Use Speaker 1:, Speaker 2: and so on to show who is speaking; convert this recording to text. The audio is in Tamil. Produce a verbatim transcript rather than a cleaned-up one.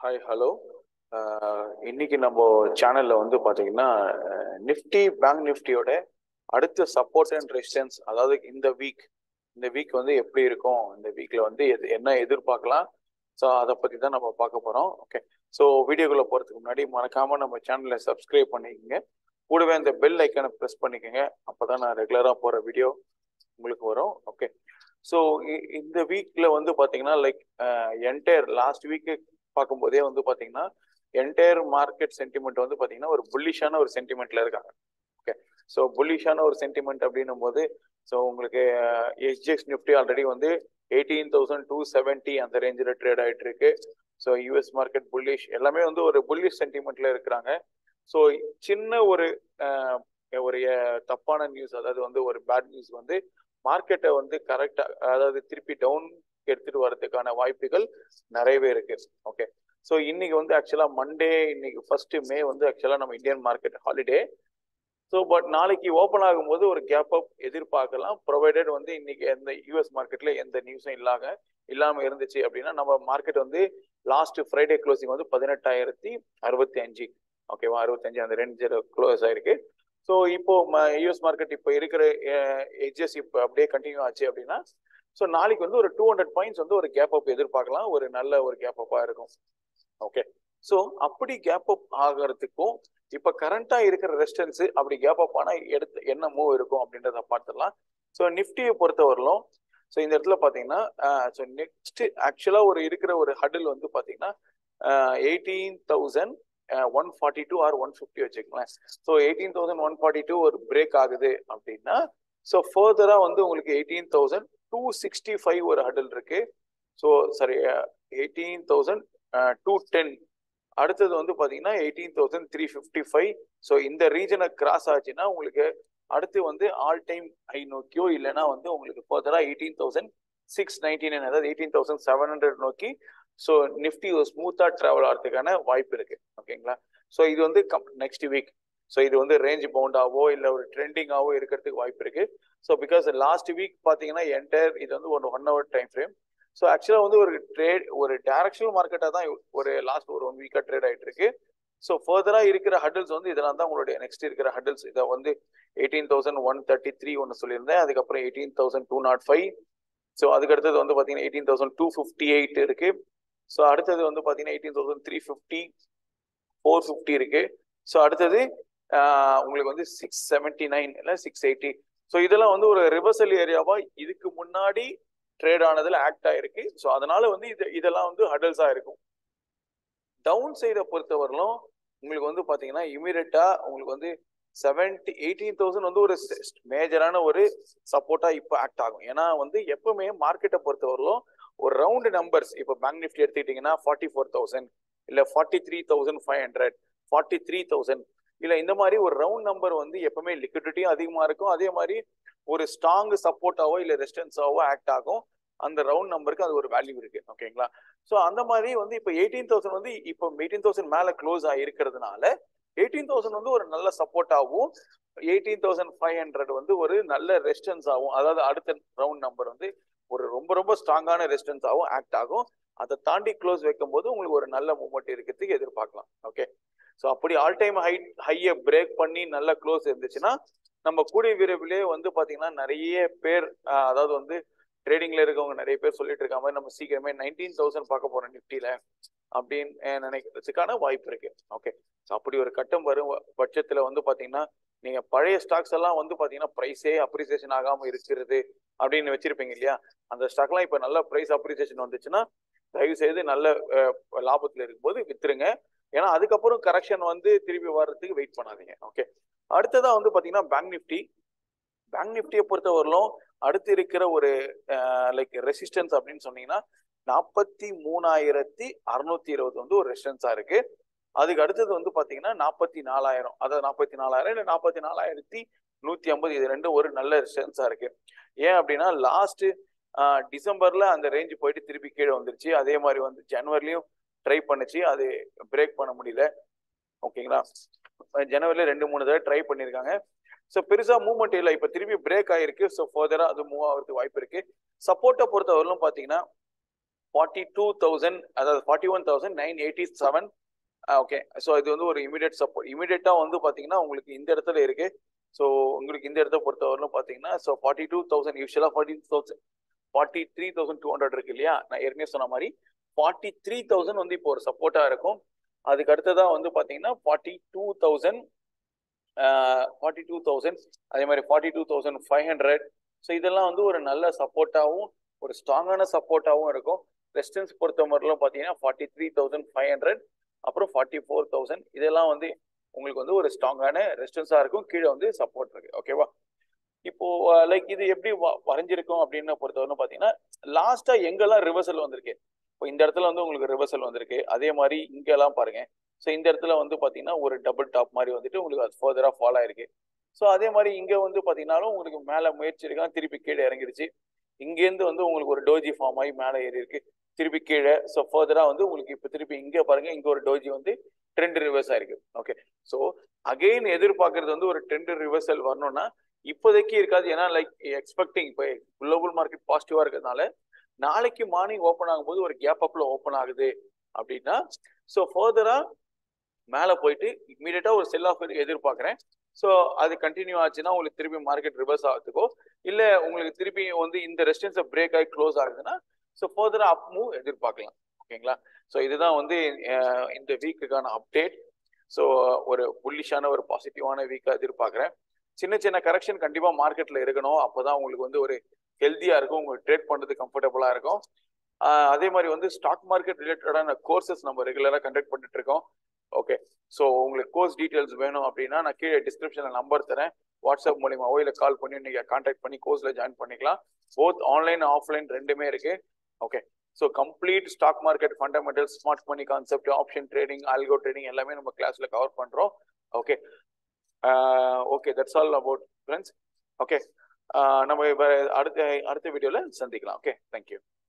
Speaker 1: ஹாய் ஹலோ இன்னைக்கு நம்ம சேனல்ல வந்து பாத்தீங்கன்னா நிஃப்டி பேங்க் நிஃப்டியோட அடுத்த சப்போர்ட் அண்ட் ரெசிஸ்டன்ஸ், அதாவது இந்த வீக் இந்த வீக் வந்து எப்படி இருக்கும், இந்த வீக்ல வந்து எது என்ன எதிர்பார்க்கலாம், ஸோ அதை பத்தி தான் நம்ம பார்க்க போறோம். ஓகே, ஸோ வீடியோக்குள்ள போறதுக்கு முன்னாடி மறக்காம நம்ம சேனலை சப்ஸ்கிரைப் பண்ணிக்கோங்க, கூடவே அந்த பெல் ஐக்கானை ப்ரெஸ் பண்ணிக்கோங்க. அப்பதான் நான் ரெகுலரா போற வீடியோ உங்களுக்கு வரும். ஓகே, ஸோ இந்த வீக்ல வந்து பாத்தீங்கன்னா லைக் என்டையர் லாஸ்ட் வீக்கு பார்க்கும்போதே வந்து பாத்தீங்கன்னா என்டையர் மார்க்கெட் சென்டிமெண்ட் வந்து பாத்தீங்கன்னா ஒரு புல்லிஷான ஒரு சென்டிமெண்ட்ல இருக்காங்க. ஓகே, ஸோ புல்லிஷான ஒரு சென்டிமெண்ட் அப்படின்னும் போது ஸோ உங்களுக்கு எஸ்ஜிஎக்ஸ் நிஃப்டி ஆல்ரெடி வந்து எயிட்டீன் தௌசண்ட் டூ செவன்ட்டி அந்த ரேஞ்சில் ட்ரேட் ஆகிட்டு இருக்கு. ஸோ யூஎஸ் மார்க்கெட் புல்லிஷ், எல்லாமே வந்து ஒரு புல்லிஷ் சென்டிமெண்ட்ல இருக்கிறாங்க. ஸோ சின்ன ஒரு ஒரு தப்பான நியூஸ், அதாவது வந்து ஒரு பேட் நியூஸ் வந்து மார்க்கெட்டை வந்து கரெக்டா, அதாவது திருப்பி டவுன் எடுத்துட்டு வர்றதுக்கான வாய்ப்புகள் நிறையவே இருக்கு. ஓகே, ஸோ இன்னைக்கு வந்து ஆக்சுவலா மண்டே, இன்னைக்கு ஃபர்ஸ்ட் மே வந்து ஆக்சுவலா நம்ம Indian market holiday. So but நாளைக்கு ஓப்பன் ஆகும்போது ஒரு கேப் அப் எதிர்பார்க்கலாம், ப்ரொவைடட் வந்து இன்னைக்கு எந்த யூஎஸ் மார்க்கெட்ல எந்த நியூஸும் இல்லாம இல்லாம இருந்துச்சு அப்படின்னா நம்ம மார்க்கெட் வந்து லாஸ்ட் ஃப்ரைடே க்ளோசிங் வந்து பதினெட்டாயிரத்தி அறுபத்தி அஞ்சு ஓகேவா, அறுபத்தஞ்சு அந்த ரேஞ்சில் க்ளோஸ் ஆயிருக்கு. ஸோ இப்போ யூஎஸ் மார்க்கெட் இப்போ இருக்கிற எட்ஜஸ் இப்போ அப்படியே கண்டினியூ ஆச்சு அப்படின்னா ஸோ நாளைக்கு வந்து ஒரு டூ ஹண்ட்ரட் பாயிண்ட்ஸ் வந்து ஒரு கேப் அப் எதிர்பார்க்கலாம், ஒரு நல்ல ஒரு கேப் அப்பா இருக்கும். ஓகே, ஸோ அப்படி கேப் அப் ஆகிறதுக்கும் இப்போ கரண்டா இருக்கிற ரெசிஸ்டன்ஸ் அப்படி கேப் அப் ஆனா எடுத்து என்ன மூவ் இருக்கும் அப்படின்றத பார்த்துடலாம். ஸோ நிஃப்டியை பொறுத்தவரையிலும் ஸோ இந்த இடத்துல பார்த்தீங்கன்னா ஸோ நெக்ஸ்ட் ஆக்சுவலா ஒரு இருக்கிற ஒரு ஹடில் வந்து பார்த்தீங்கன்னா eighteen thousand one forty two or one fifty வச்சுக்கலாம். So eighteen thousand one forty two ஒரு பிரேக் ஆகுது அப்படின்னா ஸோ ஃபர்தரா வந்து உங்களுக்கு eighteen thousand two sixty five ஒரு ஹடில் இருக்கு. So sorry eighteen thousand two ten, அடுத்தது வந்து பார்த்தீங்கன்னா eighteen thousand three fifty five. So இந்த ரீஜனை கிராஸ் ஆச்சுன்னா உங்களுக்கு அடுத்து வந்து ஆல் டைம் ஹை நோக்கியோ இல்லைன்னா வந்து உங்களுக்கு ஃபர்தரா eighteen thousand six ninety nine அதாவது எயிட்டீன் தௌசண்ட் செவன் ஹண்ட்ரட் நோக்கி ஸோ நிஃப்டி ஒரு ஸ்மூத்தா டிராவல் ஆகிறதுக்கான வாய்ப்பு இருக்கு. ஓகேங்களா, ஸோ இது வந்து நெக்ஸ்ட் வீக் ஸோ இது வந்து ரேஞ்ச் பவுண்டாவோ இல்லை ஒரு ட்ரெண்டிங்காவோ இருக்கிறதுக்கு வாய்ப்பு இருக்கு. ஸோ பிகாஸ் லாஸ்ட் வீக் பார்த்தீங்கன்னா என்டையர் இது வந்து ஒரு one hour time frame. So ஆக்சுவலாக வந்து ஒரு ட்ரேட் ஒரு டைரக்ஷனல் மார்க்கெட்டாக தான் ஒரு லாஸ்ட் ஒரு ஒன் வீக்காக ட்ரேட் ஆகிட்டு இருக்கு. ஸோ ஃபர்தராக இருக்கிற ஹடில்ஸ் வந்து இதெல்லாம் தான் உங்களுடைய நெக்ஸ்ட் இருக்கிற ஹடில்ஸ். இதை வந்து eighteen thousand one thirty three ஒன்று சொல்லியிருந்தேன், அதுக்கப்புறம் eighteen thousand two nought five. So அதுக்கு அடுத்தது வந்து பார்த்தீங்கன்னா eighteen thousand two fifty eight இருக்கு. ஸோ அடுத்தது வந்து பார்த்தீங்கன்னா eighteen thousand three fifty four fifty இருக்கு. ஸோ அடுத்தது உங்களுக்கு வந்து சிக்ஸ் செவன்டி நைன் இல்லை சிக்ஸ் எயிட்டி. ஸோ இதெல்லாம் வந்து ஒரு ரிவர்சல் ஏரியாவா இதுக்கு முன்னாடி ட்ரேட் ஆனதுல ஆக்ட் ஆயிருக்கு. ஸோ அதனால வந்து இது இதெல்லாம் வந்து ஹடல்ஸா இருக்கும். டவுன் சைடை பொறுத்தவரையிலும் உங்களுக்கு வந்து பாத்தீங்கன்னா இமீடியட்டா உங்களுக்கு வந்து செவன்டி எயிட்டீன் தௌசண்ட் வந்து ஒரு மேஜரான ஒரு சப்போர்ட்டா இப்போ ஆக்ட் ஆகும். ஏன்னா வந்து எப்பவுமே மார்க்கெட்டை பொறுத்தவரையிலும் ஒரு ரவுண்ட் நம்பர்ஸ், இப்போ பேங்க் நிஃப்டி எடுத்துக்கிட்டீங்கன்னா ஃபார்ட்டி ஃபோர் தௌசண்ட் இல்ல forty three thousand five hundred forty three thousand இல்ல இந்த மாதிரி ஒரு ரவுண்ட் நம்பர் வந்து எப்பவுமே லிக்விடிட்டியும் அதிகமா இருக்கும், அதே மாதிரி ஒரு ஸ்ட்ராங் சப்போர்ட்டாவோ இல்ல ரெசிஸ்டன்ஸாவோ ஆக்ட் ஆகும். அந்த ரவுண்ட் நம்பருக்கு அது ஒரு வேல்யூ இருக்கு. ஓகேங்களா, ஸோ அந்த மாதிரி வந்து இப்போ எயிட்டீன் தௌசண்ட் வந்து இப்போ எயிட்டீன் தௌசண்ட் மேல க்ளோஸ் ஆகிருக்கிறதுனால எயிட்டீன் தௌசண்ட் வந்து ஒரு நல்ல சப்போர்ட்டாகவும் எயிட்டீன் தௌசண்ட் ஃபைவ் ஹண்ட்ரட் வந்து ஒரு நல்ல ரெசிஸ்டன்ஸ் ஆகும். அதாவது அடுத்த ரவுண்ட் நம்பர் வந்து ஒரு ரொம்ப ரொம்ப ஸ்ட்ராங்கான ரெசிஸ்டன்ஸாகவும் ஆக்ட் ஆகும். அதை தாண்டி க்ளோஸ் வைக்கும் போது உங்களுக்கு ஒரு நல்ல மூவ்மெண்ட் இருக்கிறதுக்கு எதிர்பார்க்கலாம். ஓகே, ஸோ அப்படி ஆல் டைம் ஹை ஹையை பிரேக் பண்ணி நல்ல க்ளோஸ் இருந்துச்சுன்னா நம்ம கூடிய விரைவிலே வந்து பாத்தீங்கன்னா நிறைய பேர், அதாவது வந்து ட்ரேடிங்ல இருக்கவங்க நிறைய பேர் சொல்லிட்டு இருக்க மாதிரி நம்ம சீக்கிரமே நைன்டீன் தௌசண்ட் பார்க்க போறோம் நிஃப்டியில அப்படின்னு நினைக்கிறதுக்கான வாய்ப்பு இருக்கு. ஓகே, ஸோ அப்படி ஒரு கட்டம் வரும் பட்சத்துல வந்து பாத்தீங்கன்னா நீங்க பழைய ஸ்டாக்ஸ் எல்லாம் வந்து பாத்தீங்கன்னா பிரைஸே அப்ரிசியேஷன் ஆகாம இருக்கிறது அப்படின்னு வச்சிருப்பீங்க இல்லையா, அந்த ஸ்டாக்லாம் இப்ப நல்ல பிரைஸ் அப்ரிசியேஷன் வந்துச்சுன்னா தயவு செய்து நல்ல லாபத்துல இருக்கும்போது வித்துருங்க. ஏன்னா அதுக்கப்புறம் கரெக்ஷன் வந்து திருப்பி வர்றதுக்கு வெயிட் பண்ணாதீங்க. ஓகே, அடுத்ததான் வந்து பாத்தீங்கன்னா பேங்க் நிஃப்டி. பேங்க் நிஃப்டியை பொறுத்தவரையிலும் அடுத்து இருக்கிற ஒரு லைக் ரெசிஸ்டன்ஸ் அப்படின்னு சொன்னீங்கன்னா நாற்பத்தி மூணாயிரத்தி அறுநூத்தி இருபது வந்து ஒரு ரெசிஸ்டன்ஸா இருக்கு. அதுக்கு அடுத்தது வந்து பாத்தீங்கன்னா நாற்பத்தி நாலாயிரம், அதாவது நாற்பத்தி நாலாயிரம் இல்ல நாற்பத்தி நாலாயிரத்தி நூத்தி ஐம்பது, இது ரெண்டும் ஒரு நல்ல ரெசிஸ்டன்ஸா இருக்கு. ஏன் அப்படின்னா லாஸ்ட் டிசம்பர்ல அந்த ரேஞ்சு போயிட்டு திருப்பி கீழே வந்துருச்சு. அதே மாதிரி வந்து ஜனவரிலையும் ட்ரை பண்ணுச்சு, அது பிரேக் பண்ண முடியல. ஓகேங்களா, ஜனவரில ரெண்டு மூணு தடவை ட்ரை பண்ணியிருக்காங்க. ஸோ பெருசா மூவ்மெண்ட் இல்லை, இப்போ திருப்பி பிரேக் ஆயிருக்கு. ஸோ ஃபர்தரா அது மூவ் ஆகிறதுக்கு வாய்ப்பு இருக்கு. சப்போர்ட்டை பொறுத்தவரையிலும் பார்த்தீங்கன்னா ஃபார்ட்டி டூ தௌசண்ட் அதாவது forty one thousand nine eighty seven okay. So இது வந்து ஒரு இமீடியட் சப்போர்ட். இமீடியட்டாக வந்து பார்த்தீங்கன்னா உங்களுக்கு இந்த இடத்துல இருக்கு. ஸோ உங்களுக்கு இந்த இடத்த பொறுத்தவரையிலும் பார்த்தீங்கன்னா ஸோ ஃபார்ட்டி டூ தௌசண்ட் யூஸ்வலாக forty thousand forty three thousand two hundred இருக்கு இல்லையா, நான் ஏற்கனவே சொன்ன மாதிரி ஃபார்ட்டி த்ரீ தௌசண்ட் வந்து இப்போ ஒரு சப்போர்ட்டாக இருக்கும். அதுக்கு அடுத்ததான் வந்து பார்த்தீங்கன்னா forty two thousand forty two thousand அதே மாதிரி forty two thousand five hundred. So இதெல்லாம் வந்து ஒரு நல்ல சப்போர்ட்டாகவும் ஒரு ஸ்ட்ராங்கான சப்போர்ட்டாகவும் இருக்கும். ரெசிஸ்டன்ஸ் பொறுத்த மாதிரிலாம் பார்த்தீங்கன்னா forty three thousand five hundred அப்புறம் ஃபார்ட்டி ஃபோர் தௌசண்ட் இதெல்லாம் வந்து உங்களுக்கு வந்து ஒரு ஸ்ட்ராங்கான ரெசிஸ்டன்ஸாக இருக்கும். கீழே வந்து சப்போர்ட் இருக்கு. ஓகேவா? இப்போ லைக் இது எப்படி வரைஞ்சிருக்கும் அப்படின்னு பொறுத்தவரை பார்த்தீங்கன்னா லாஸ்டா எங்கெல்லாம் ரிவர்சல் வந்திருக்கு, இப்போ இந்த இடத்துல வந்து உங்களுக்கு ரிவர்சல் வந்திருக்கு. அதே மாதிரி இங்கெல்லாம் பாருங்க. ஸோ இந்த இடத்துல வந்து பார்த்தீங்கன்னா ஒரு டபுள் டாப் மாதிரி வந்துட்டு உங்களுக்கு அது ஃபர்தராக ஃபாலோ ஆயிருக்கு. ஸோ அதே மாதிரி இங்கே வந்து பார்த்தீங்கன்னாலும் உங்களுக்கு மேலே முயற்சி இருக்காங்க, திருப்பி கீழே இறங்கிருச்சு. இங்கேருந்து வந்து உங்களுக்கு ஒரு டோஜி ஃபார்ம் ஆகி மேலே ஏறி இருக்கு, திருப்பி கீழே. ஸோ ஃபர்தராக வந்து உங்களுக்கு இப்போ திருப்பி இங்கே பாருங்க, இங்கே ஒரு டோஜி வந்து ட்ரெண்ட் ரிவர்ஸ் ஆயிருக்கு. ஓகே. ஸோ அகெயின் எதிர்பார்க்கறது வந்து ஒரு ட்ரெண்ட் ரிவர்சல் வரணும்னா இப்போதைக்கு இருக்காது. ஏன்னா லைக் எக்ஸ்பெக்டிங் இப்போ குளோபல் மார்க்கெட் பாசிட்டிவா இருக்கிறதுனால நாளைக்கு மார்னிங் ஓப்பன் ஆகும்போது ஒரு கேப் அப்ல ஓப்பன் ஆகுது அப்படின்னா ஸோ ஃபர்தரா மேலே போயிட்டு இமீடியட்டா ஒரு செல் ஆஃப் எதிர்பார்க்குறேன். ஸோ அது கண்டினியூ ஆச்சுன்னா உங்களுக்கு திருப்பி மார்க்கெட் ரிவர்ஸ் ஆகிறதுக்கோ இல்லை உங்களுக்கு திருப்பி வந்து இந்த ரெசிஸ்டன்ஸை பிரேக் ஆகி க்ளோஸ் ஆகுதுன்னா ஸோ ஃபர்தரா அப் மூவ் எதிர்பார்க்கலாம். ஓகேங்களா? ஸோ இதுதான் வந்து இந்த வீக்குக்கான அப்டேட். ஸோ ஒரு புல்லிஷான ஒரு பாசிட்டிவான வீக்காக எதிர்பார்க்குறேன். சின்ன சின்ன கரெக்ஷன் கண்டிப்பாக மார்க்கெட்டில் இருக்கணும். அப்போதான் உங்களுக்கு வந்து ஒரு ஹெல்த்தியாக இருக்கும், உங்களுக்கு ட்ரேட் பண்ணுறது கம்ஃபர்டபுளாக இருக்கும். அதே மாதிரி வந்து ஸ்டாக் மார்க்கெட் ரிலேட்டடான கோர்சஸ் நம்ம ரெகுலராக கண்டக்ட் பண்ணிட்டு இருக்கோம். ஓகே. ஸோ உங்களுக்கு கோர்ஸ் டீட்டெயில்ஸ் வேணும் அப்படின்னா நான் கீழே டிஸ்கிரிப்ஷனில் நம்பர் தரேன். வாட்ஸ்அப் மூலியமாவோ இல்லை கால் பண்ணி நீங்கள் கான்டாக்ட் பண்ணி கோர்ஸில் ஜாயின் பண்ணிக்கலாம். போத் ஆன்லைன் ஆஃப்லைன் ரெண்டுமே இருக்கு. Okay. So complete stock market fundamentals, smart money concept, option trading, algo trading எல்லாமே நம்ம கிளாஸ்ல கவர் பண்றோம். Okay. Okay, that's all about friends. Okay, நம்ம அடுத்த அடுத்த வீடியோல சந்திக்கலாம். Okay, thank you.